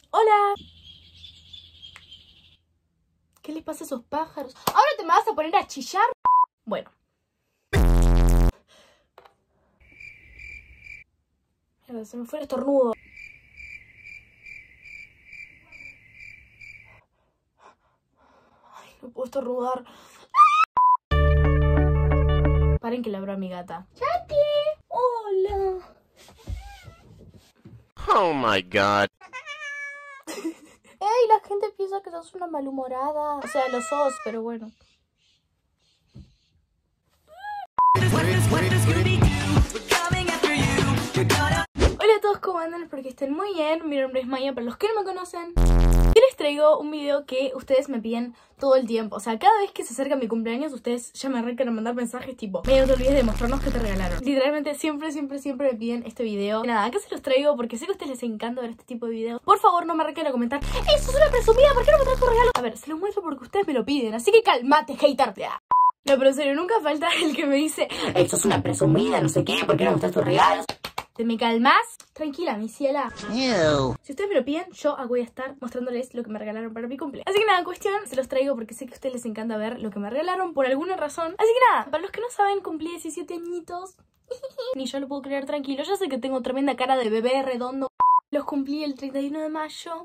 ¡Hola! ¿Qué les pasa a esos pájaros? ¿Ahora te me vas a poner a chillar? Bueno. Mierda, se me fue el estornudo. Ay, no puedo estornudar. Paren que le abro a mi gata. ¡Chati! ¡Hola! Oh my god. ¡Ey! La gente piensa que sos una malhumorada. O sea, lo sos, pero bueno. Hola a todos, ¿cómo andan? Espero que estén muy bien. Mi nombre es Maya, para los que no me conocen. Hoy les traigo un video que ustedes me piden todo el tiempo. O sea, cada vez que se acerca mi cumpleaños, ustedes ya me arrancan a mandar mensajes tipo: no te olvides de mostrarnos qué te regalaron. Literalmente siempre me piden este video. Y nada, acá se los traigo porque sé que a ustedes les encanta ver este tipo de videos. Por favor, no me arranquen a comentar: ¡eso es una presumida! ¿Por qué no me traes tu regalo? A ver, se los muestro porque ustedes me lo piden. Así que calmate, hater. No, pero en serio, nunca falta el que me dice: eso es una presumida, no sé qué, ¿por qué no muestras tus regalos? ¿Te me calmas? Tranquila, mi ciela. Si ustedes me lo piden, yo voy a estar mostrándoles lo que me regalaron para mi cumple. Así que nada, cuestión, se los traigo porque sé que a ustedes les encanta ver lo que me regalaron por alguna razón. Así que nada, para los que no saben, cumplí 17 añitos. Ni yo lo puedo creer, tranquilo. Ya sé que tengo tremenda cara de bebé redondo. Los cumplí el 31 de mayo.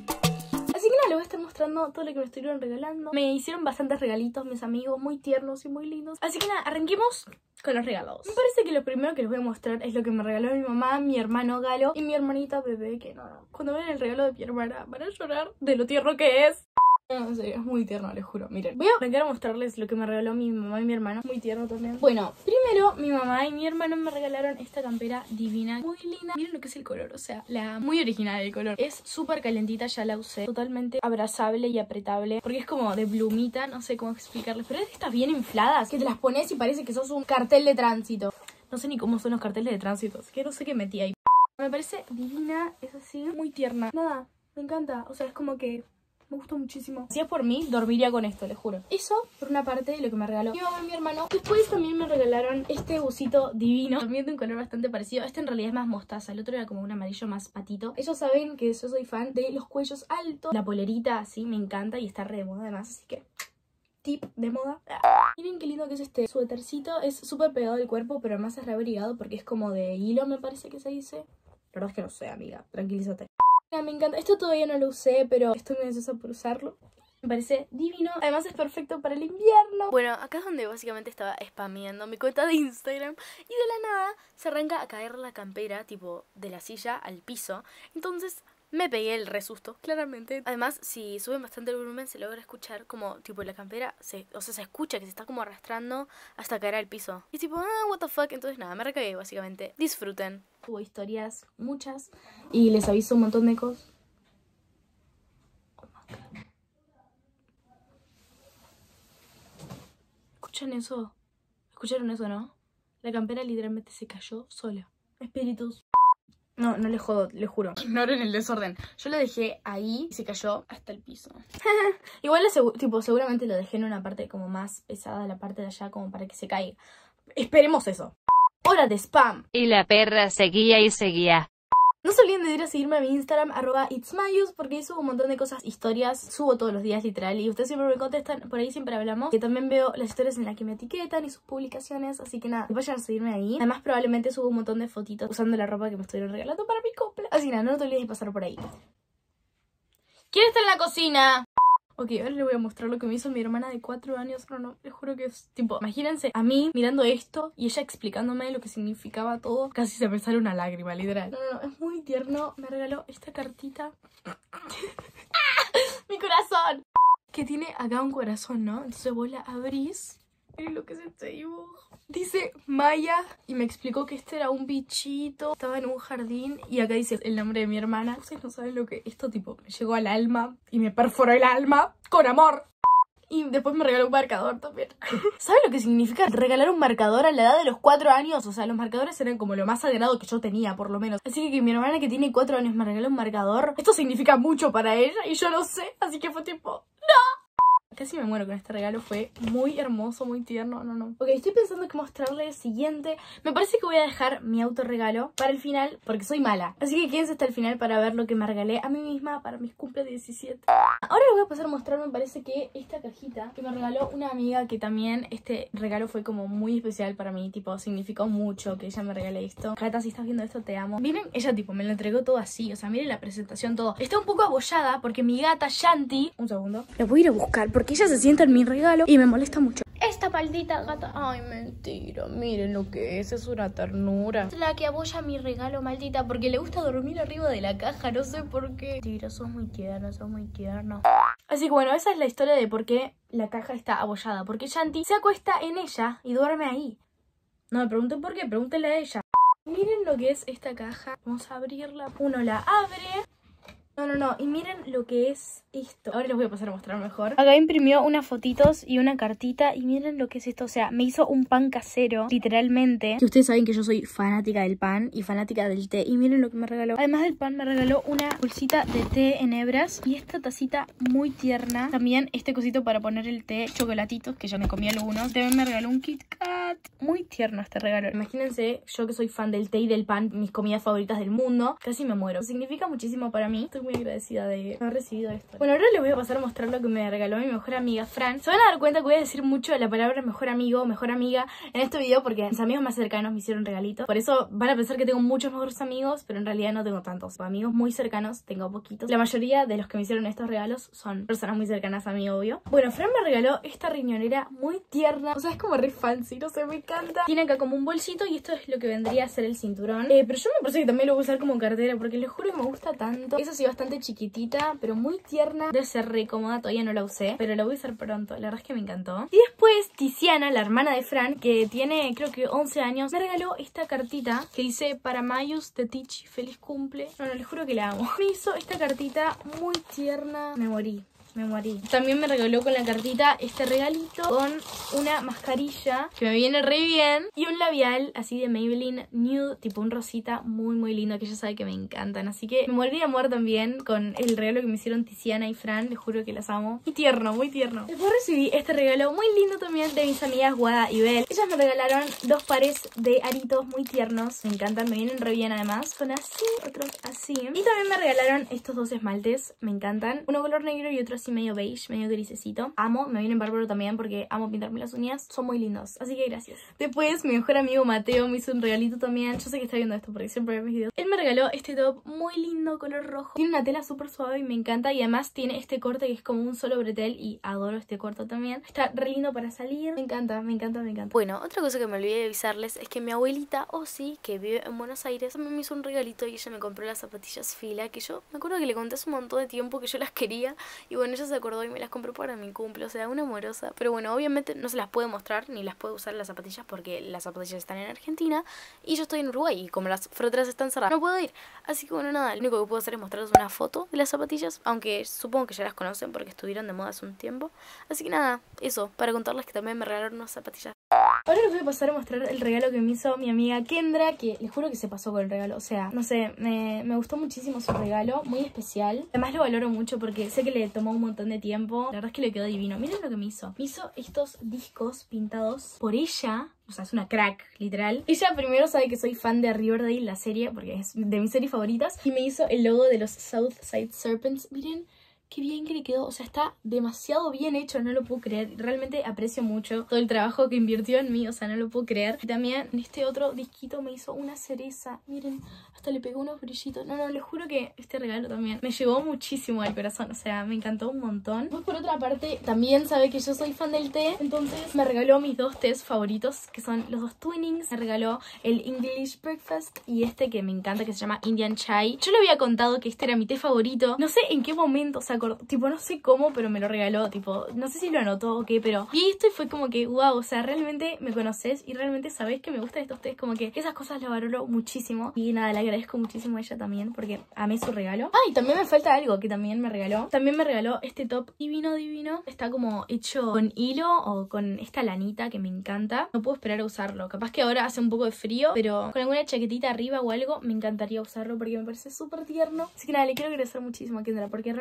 Así que nada, les voy a estar mostrando todo lo que me estuvieron regalando. Me hicieron bastantes regalitos mis amigos, muy tiernos y muy lindos. Así que nada, arranquemos con los regalos. Me parece que lo primero que les voy a mostrar es lo que me regaló mi mamá, mi hermano Galo y mi hermanita Bebé, que no. Cuando vean el regalo de mi hermana van a llorar de lo tierno que es. No, en serio, es muy tierno, les juro. Miren, voy a arrancar a mostrarles lo que me regaló mi mamá y mi hermano. Muy tierno también. Bueno, primero mi mamá y mi hermano me regalaron esta campera divina, muy linda. Miren lo que es el color, o sea, muy original el color. Es súper calentita, ya la usé. Totalmente abrazable y apretable, porque es como de plumita, no sé cómo explicarles. Pero es de estas bien infladas, que te las pones y parece que sos un cartel de tránsito. No sé ni cómo son los carteles de tránsito, así que no sé qué metí ahí. Me parece divina, es así, muy tierna. Nada, me encanta, o sea, es como que me gustó muchísimo. Si es por mí, dormiría con esto, les juro. Eso, por una parte, de lo que me regaló mi mamá y mi hermano. Después también me regalaron este busito divino, también de un color bastante parecido. Este en realidad es más mostaza, el otro era como un amarillo más patito. Ellos saben que yo soy fan de los cuellos altos. La polerita así me encanta y está re de moda además, así que tip de moda. Miren qué lindo que es este suétercito. Es súper pegado al cuerpo, pero además es reabrigado porque es como de hilo, me parece que se dice. La verdad es que no sé, amiga, tranquilízate. Me encanta, esto todavía no lo usé, pero estoy muy ansiosa por usarlo. Me parece divino, además es perfecto para el invierno. Bueno, acá es donde básicamente estaba spameando mi cuenta de Instagram y de la nada se arranca a caer la campera, tipo de la silla al piso. Entonces me pegué el resusto, claramente. Además, si suben bastante el volumen se logra escuchar como tipo la campera, se escucha que se está como arrastrando hasta caer al piso. Y tipo, what the fuck, entonces nada, me recagué básicamente. Disfruten. Hubo historias, muchas, y les aviso un montón de cosas. ¿Escuchan eso? ¿Escucharon eso, no? La campera literalmente se cayó sola. Espíritus. No, no les jodo, les juro. Ignoren el desorden. Yo lo dejé ahí y se cayó hasta el piso. Igual tipo, seguramente lo dejé en una parte como más pesada, la parte de allá, como para que se caiga. Esperemos eso. Hora de spam. Y la perra seguía y seguía. No se olviden de ir a seguirme a mi Instagram, @itsmayus, porque ahí subo un montón de cosas, historias, subo todos los días literal, y ustedes siempre me contestan, por ahí siempre hablamos, que también veo las historias en las que me etiquetan y sus publicaciones, así que nada, vayan a seguirme ahí. Además probablemente subo un montón de fotitos usando la ropa que me estuvieron regalando para mi cumple, así que nada, no te olvides de pasar por ahí. ¿Quién está en la cocina? Ok, ahora les voy a mostrar lo que me hizo mi hermana de 4 años. No, les juro que es tipo, imagínense a mí mirando esto y ella explicándome lo que significaba todo. Casi se me sale una lágrima, literal. No, es muy tierno. Me regaló esta cartita. ¡Mi corazón! Que tiene acá un corazón, ¿no? Entonces vos la abrís. Miren lo que es este dibujo. Dice Maya y me explicó que este era un bichito, estaba en un jardín y acá dice el nombre de mi hermana. Ustedes no saben lo que esto tipo me llegó al alma y me perforó el alma con amor. Y después me regaló un marcador también. ¿Saben lo que significa regalar un marcador a la edad de los 4 años? O sea, los marcadores eran como lo más sagrado que yo tenía, por lo menos. Así que mi hermana que tiene 4 años me regaló un marcador. Esto significa mucho para ella y yo lo sé, así que fue tipo, ¡no! Casi me muero con este regalo, fue muy hermoso, muy tierno, no. Ok, estoy pensando que mostrarle el siguiente. Me parece que voy a dejar mi autorregalo para el final, porque soy mala. Así que quédense hasta el final para ver lo que me regalé a mí misma para mis cumpleaños 17. Ahora les voy a pasar a mostrar, me parece que esta cajita que me regaló una amiga, que también este regalo fue como muy especial para mí, tipo, significó mucho que ella me regale esto. Cata, si estás viendo esto, te amo. Miren, ella tipo me lo entregó todo así, o sea, miren la presentación, todo. Está un poco abollada porque mi gata Shanti, un segundo, la voy a ir a buscar porque ella se sienta en mi regalo y me molesta mucho. Esta maldita gata, ay, mentira, miren lo que es una ternura. Es la que abolla mi regalo, maldita, porque le gusta dormir arriba de la caja, no sé por qué. Mentira, sos muy tierno, sos muy tierno. Así que bueno, esa es la historia de por qué la caja está abollada, porque Shanti se acuesta en ella y duerme ahí. No me pregunten por qué, pregúntenle a ella. Miren lo que es esta caja, vamos a abrirla. Uno la abre. No, y miren lo que es esto. Ahora les voy a pasar a mostrar mejor. Acá imprimió unas fotitos y una cartita y miren lo que es esto. O sea, me hizo un pan casero, literalmente. Que ustedes saben que yo soy fanática del pan y fanática del té. Y miren lo que me regaló. Además del pan me regaló una bolsita de té en hebras y esta tacita muy tierna. También este cosito para poner el té, chocolatitos, que ya me comí algunos. También me regaló un Kit Kat. Muy tierno este regalo. Imagínense, yo que soy fan del té y del pan, mis comidas favoritas del mundo, casi me muero. Significa muchísimo para mí. Estoy muy agradecida de haber recibido esto. Bueno, ahora les voy a pasar a mostrar lo que me regaló mi mejor amiga Fran. Se van a dar cuenta que voy a decir mucho la palabra mejor amigo, mejor amiga en este video porque mis amigos más cercanos me hicieron regalitos. Por eso van a pensar que tengo muchos mejores amigos, pero en realidad no tengo tantos. Amigos muy cercanos tengo poquitos. La mayoría de los que me hicieron estos regalos son personas muy cercanas a mí, obvio. Bueno, Fran me regaló esta riñonera muy tierna. O sea, es como re fancy, no sé, me encanta. Tiene acá como un bolsito y esto es lo que vendría a ser el cinturón. Pero yo me parece que también lo voy a usar como cartera porque les juro que me gusta tanto. Es así bastante chiquitita, pero muy tierna. Debe ser re cómoda, todavía no la usé, pero la voy a usar pronto. La verdad es que me encantó. Y después Tiziana, la hermana de Fran, que tiene creo que 11 años, me regaló esta cartita que dice: para Mayus de Tichi, feliz cumple. No, les juro que la amo. Me hizo esta cartita muy tierna. Me morí. También me regaló con la cartita este regalito con una mascarilla que me viene re bien y un labial así de Maybelline Nude, tipo un rosita muy lindo, que ella sabe que me encantan. Así que me morí de amor también con el regalo que me hicieron Tiziana y Fran. Les juro que las amo. Muy tierno, muy tierno. Después recibí este regalo muy lindo también de mis amigas Guada y Bel. Ellas me regalaron dos pares de aritos muy tiernos. Me encantan, me vienen re bien además. Son así, otros así. Y también me regalaron estos dos esmaltes. Me encantan. Uno color negro y otro así medio beige, medio grisecito. Amo, me vienen bárbaro también porque amo pintarme las uñas. Son muy lindos, así que gracias. Después mi mejor amigo Mateo me hizo un regalito también. Yo sé que está viendo esto porque siempre ve mis videos. Él me regaló este top muy lindo, color rojo. Tiene una tela súper suave y me encanta. Y además tiene este corte que es como un solo bretel y adoro este corte también. Está re lindo para salir. Me encanta. Bueno, otra cosa que me olvidé de avisarles es que mi abuelita, Osi, que vive en Buenos Aires, también me hizo un regalito y ella me compró las zapatillas Fila, que yo me acuerdo que le conté hace un montón de tiempo que yo las quería. Y bueno, ella se acordó y me las compró para mi cumple, o sea, una amorosa. Pero bueno, obviamente no se las puede mostrar ni las puede usar las zapatillas porque las zapatillas están en Argentina y yo estoy en Uruguay y como las fronteras están cerradas no puedo ir. Así que bueno, nada, lo único que puedo hacer es mostrarles una foto de las zapatillas, aunque supongo que ya las conocen porque estuvieron de moda hace un tiempo. Así que nada, eso, para contarles que también me regalaron unas zapatillas. Ahora les voy a pasar a mostrar el regalo que me hizo mi amiga Kendra, que les juro que se pasó con el regalo. O sea, no sé, me gustó muchísimo su regalo, muy especial. Además lo valoro mucho porque sé que le tomó un montón de tiempo. La verdad es que le quedó divino. Miren lo que me hizo. Me hizo estos discos pintados por ella. O sea, es una crack, literal. Ella primero sabe que soy fan de Riverdale, la serie, porque es de mis series favoritas. Y me hizo el logo de los Southside Serpents. Miren qué bien que le quedó, o sea, está demasiado bien hecho, no lo puedo creer. Realmente aprecio mucho todo el trabajo que invirtió en mí, o sea, no lo puedo creer. Y también en este otro disquito me hizo una cereza, miren, hasta le pegó unos brillitos. No, les juro que este regalo también me llegó muchísimo al corazón, o sea, me encantó un montón. Pues por otra parte, también sabe que yo soy fan del té, entonces me regaló mis dos tés favoritos, que son los dos Twinings. Me regaló el English Breakfast y este que me encanta, que se llama Indian Chai. Yo le había contado que este era mi té favorito, no sé en qué momento, o sea, tipo, no sé cómo, pero me lo regaló, tipo, no sé si lo anotó o qué, pero vi esto y fue como que, wow, o sea, realmente me conoces y realmente sabés que me gustan estos tés, como que esas cosas las valoro muchísimo. Y nada, le agradezco muchísimo a ella también porque amé su regalo. Ah, y también me falta algo que también me regaló. También me regaló este top divino. Está como hecho con hilo o con esta lanita que me encanta. No puedo esperar a usarlo. Capaz que ahora hace un poco de frío, pero con alguna chaquetita arriba o algo me encantaría usarlo porque me parece súper tierno. Así que nada, le quiero agradecer muchísimo a Kendra porque realmente me encanta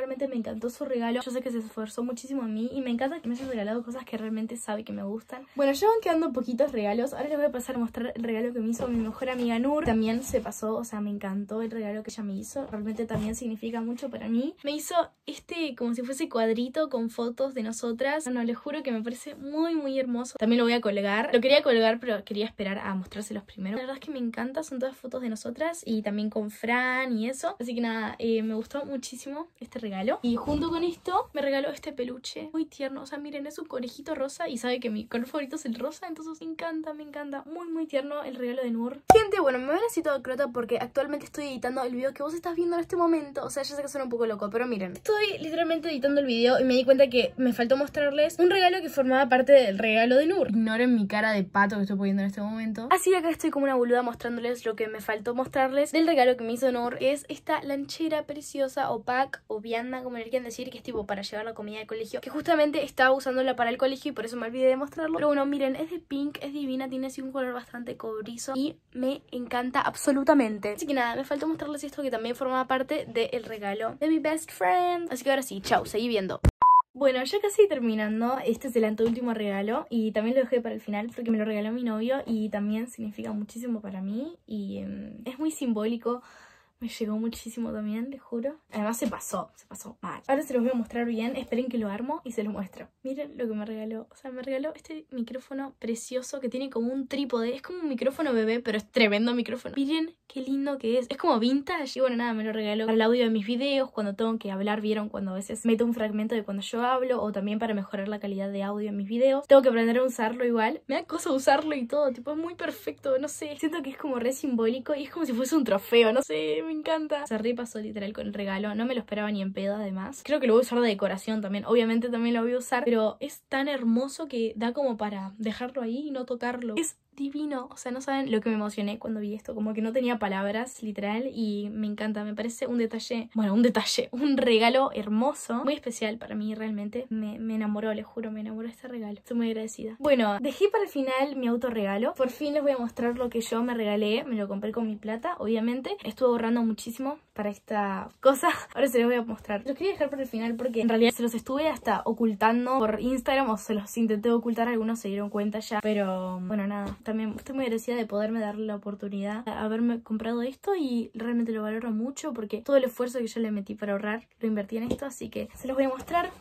encantó su regalo. Yo sé que se esforzó muchísimo en mí y me encanta que me haya regalado cosas que realmente sabe que me gustan. Bueno, ya van quedando poquitos regalos. Ahora les voy a pasar a mostrar el regalo que me hizo mi mejor amiga Nur. También se pasó, o sea, me encantó el regalo que ella me hizo. Realmente también significa mucho para mí. Me hizo como si fuese cuadrito con fotos de nosotras. No, les juro que me parece muy hermoso. También lo voy a colgar. Lo quería colgar, pero quería esperar a mostrárselos primero. La verdad es que me encanta, son todas fotos de nosotras y también con Fran y eso. Así que nada, me gustó muchísimo este regalo. Y junto con esto me regaló este peluche muy tierno. O sea, miren, es un conejito rosa y sabe que mi color favorito es el rosa. Entonces me encanta. Muy tierno el regalo de Nur. Gente, bueno, me ven así todo crota porque actualmente estoy editando el video que vos estás viendo en este momento. O sea, ya sé que suena un poco loco, pero miren, estoy literalmente editando el video y me di cuenta que me faltó mostrarles un regalo que formaba parte del regalo de Nur. Ignoren mi cara de pato que estoy poniendo en este momento. Así que acá estoy como una boluda mostrándoles lo que me faltó mostrarles del regalo que me hizo Nur, que es esta lanchera preciosa o pack o vianda, como le quieran decir, que es tipo para llevar la comida del colegio, que justamente estaba usándola para el colegio y por eso me olvidé de mostrarlo. Pero bueno, miren, es de pink, es divina, tiene así un color bastante cobrizo y me encanta absolutamente. Así que nada, me faltó mostrarles esto que también formaba parte del regalo de mi best friend. Así que ahora sí, chau, seguí viendo. Bueno, ya casi terminando, este es el anteúltimo regalo y también lo dejé para el final porque me lo regaló mi novio y también significa muchísimo para mí y es muy simbólico. Me llegó muchísimo también, les juro. Además se pasó mal. Ahora se los voy a mostrar bien, esperen que lo armo y se los muestro. Miren lo que me regaló. O sea, me regaló este micrófono precioso que tiene como un trípode. Es como un micrófono bebé, pero es tremendo micrófono. Miren qué lindo que es. Es como vintage. Y bueno, nada, me lo regaló para el audio de mis videos, cuando tengo que hablar. Vieron cuando a veces meto un fragmento de cuando yo hablo, o también para mejorar la calidad de audio en mis videos. Tengo que aprender a usarlo igual. Me da cosa usarlo y todo, tipo, es muy perfecto, no sé. Siento que es como re simbólico y es como si fuese un trofeo, no sé, me encanta. Se repasó literal con el regalo, no me lo esperaba ni en pedo además. Creo que lo voy a usar de decoración también, obviamente también lo voy a usar, pero es tan hermoso que da como para dejarlo ahí y no tocarlo. Es divino, o sea, no saben lo que me emocioné cuando vi esto, como que no tenía palabras, literal, y me encanta, me parece un detalle, bueno, un regalo hermoso, muy especial para mí realmente, me enamoró, les juro, me enamoró este regalo, estoy muy agradecida. Bueno, dejé para el final mi autorregalo, por fin les voy a mostrar lo que yo me regalé, me lo compré con mi plata, obviamente, estuve ahorrando muchísimo para esta cosa, ahora se los voy a mostrar. Los quería dejar para el final porque en realidad se los estuve hasta ocultando por Instagram, o se los intenté ocultar, algunos se dieron cuenta ya, pero bueno, nada. También estoy muy agradecida de poderme darle la oportunidad de haberme comprado esto y realmente lo valoro mucho porque todo el esfuerzo que yo le metí para ahorrar lo invertí en esto, así que se los voy a mostrar.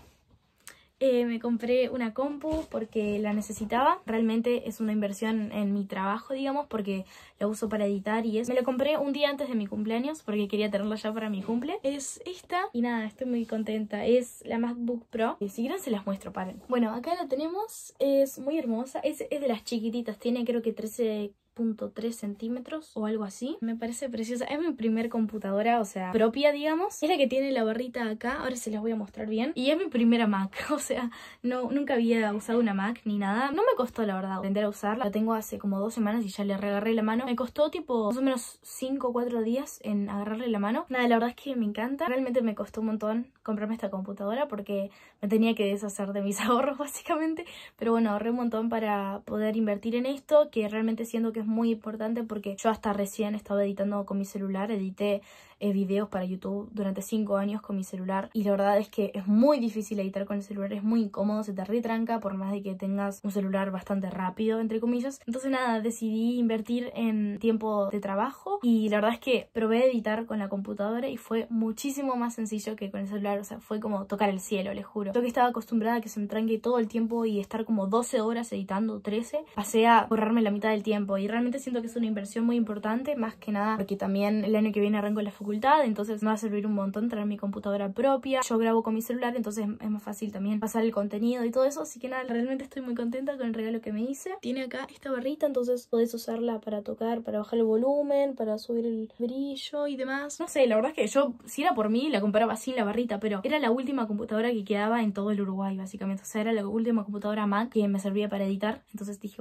Me compré una compu porque la necesitaba, realmente es una inversión en mi trabajo, digamos, porque la uso para editar y eso. Me la compré un día antes de mi cumpleaños porque quería tenerla ya para mi cumple. Es esta y nada, estoy muy contenta, es la MacBook Pro. Y si quieren se las muestro, paren. Bueno, acá la tenemos, es muy hermosa, es de las chiquititas, tiene creo que 13.3 centímetros o algo así. Me parece preciosa. Es mi primer computadora, o sea, propia, digamos. Es la que tiene la barrita acá. Ahora se las voy a mostrar bien. Y es mi primera Mac. O sea, nunca había usado una Mac ni nada. No me costó, la verdad, aprender a usarla. La tengo hace como 2 semanas y ya le reagarré la mano. Me costó tipo más o menos 5 o 4 días en agarrarle la mano. Nada, la verdad es que me encanta. Realmente me costó un montón comprarme esta computadora porque me tenía que deshacer de mis ahorros, básicamente. Pero bueno, ahorré un montón para poder invertir en esto, que realmente siento que es muy importante porque yo hasta recién estaba editando con mi celular, edité videos para YouTube durante 5 años con mi celular y la verdad es que es muy difícil editar con el celular, es muy incómodo, se te retranca por más de que tengas un celular bastante rápido, entre comillas. Entonces nada, decidí invertir en tiempo de trabajo y la verdad es que probé editar con la computadora y fue muchísimo más sencillo que con el celular, o sea, fue como tocar el cielo, les juro. Yo que estaba acostumbrada a que se me tranque todo el tiempo y estar como 12 horas editando, 13, pasé a ahorrarme la mitad del tiempo y realmente siento que es una inversión muy importante, más que nada porque también el año que viene arranco la facultad, entonces me va a servir un montón tener mi computadora propia. Yo grabo con mi celular, entonces es más fácil también pasar el contenido y todo eso, así que nada, realmente estoy muy contenta con el regalo que me hice. Tiene acá esta barrita, entonces podés usarla para tocar, para bajar el volumen, para subir el brillo y demás. No sé, la verdad es que yo, si era por mí, la compraba sin la barrita, pero era la última computadora que quedaba en todo el Uruguay, básicamente. O sea, era la última computadora Mac que me servía para editar, entonces dije, bueno,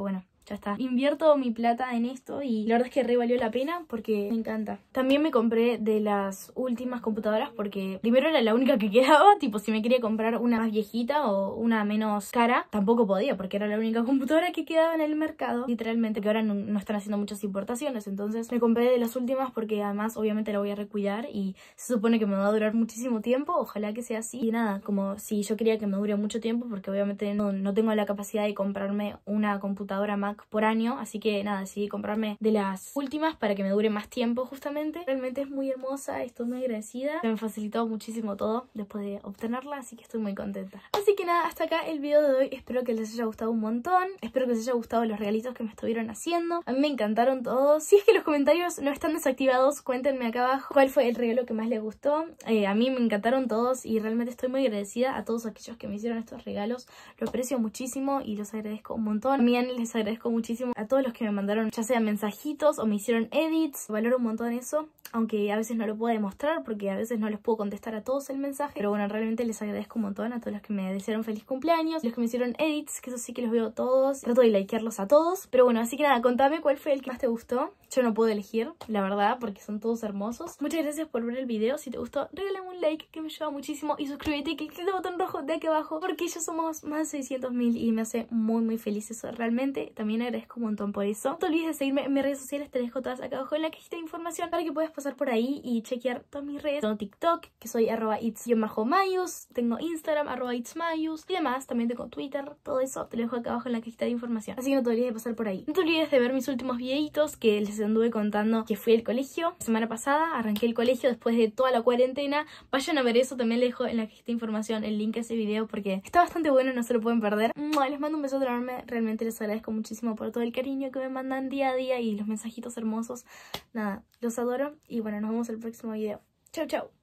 ya está. Invierto mi plata en esto y la verdad es que re valió la pena porque me encanta. También me compré de las últimas computadoras porque primero era la única que quedaba, tipo si me quería comprar una más viejita o una menos cara, tampoco podía porque era la única computadora que quedaba en el mercado, literalmente, que ahora no están haciendo muchas importaciones. Entonces me compré de las últimas porque además obviamente la voy a recuidar y se supone que me va a durar muchísimo tiempo, ojalá que sea así. Y nada, como si yo quería que me dure mucho tiempo porque obviamente no tengo la capacidad de comprarme una computadora Mac por año, así que nada, decidí comprarme de las últimas para que me dure más tiempo justamente. Realmente es muy hermosa, estoy muy agradecida, me facilitó muchísimo todo después de obtenerla, así que estoy muy contenta. Así que nada, hasta acá el video de hoy, espero que les haya gustado un montón, espero que les haya gustado los regalitos que me estuvieron haciendo, a mí me encantaron todos. Si es que los comentarios no están desactivados, cuéntenme acá abajo cuál fue el regalo que más les gustó. A mí me encantaron todos y realmente estoy muy agradecida a todos aquellos que me hicieron estos regalos, lo aprecio muchísimo y los agradezco un montón. También les agradezco muchísimo a todos los que me mandaron ya sea mensajitos o me hicieron edits, valoro un montón eso, aunque a veces no lo puedo demostrar porque a veces no les puedo contestar a todos el mensaje, pero bueno, realmente les agradezco un montón a todos los que me desearon feliz cumpleaños, los que me hicieron edits, que eso sí que los veo todos, trato de likearlos a todos, pero bueno, así que nada, contame cuál fue el que más te gustó. Yo no puedo elegir, la verdad, porque son todos hermosos. Muchas gracias por ver el video, si te gustó regálame un like que me ayuda muchísimo y suscríbete y clic el botón rojo de aquí abajo porque ya somos más de 600.000 y me hace muy feliz eso, realmente también agradezco un montón por eso. No te olvides de seguirme en mis redes sociales, te dejo todas acá abajo en la cajita de información para que puedas pasar por ahí y chequear todas mis redes. Tengo TikTok, que soy @its_mayus, tengo Instagram @itsmayus y demás, también tengo Twitter, todo eso te lo dejo acá abajo en la cajita de información, así que no te olvides de pasar por ahí. No te olvides de ver mis últimos videitos que les anduve contando que fui al colegio la semana pasada, arranqué el colegio después de toda la cuarentena, vayan a ver eso, también les dejo en la cajita de información el link a ese video porque está bastante bueno, no se lo pueden perder. Les mando un beso enorme, realmente les agradezco muchísimo por todo el cariño que me mandan día a día y los mensajitos hermosos. Nada, los adoro y bueno, nos vemos en el próximo video. Chau chau.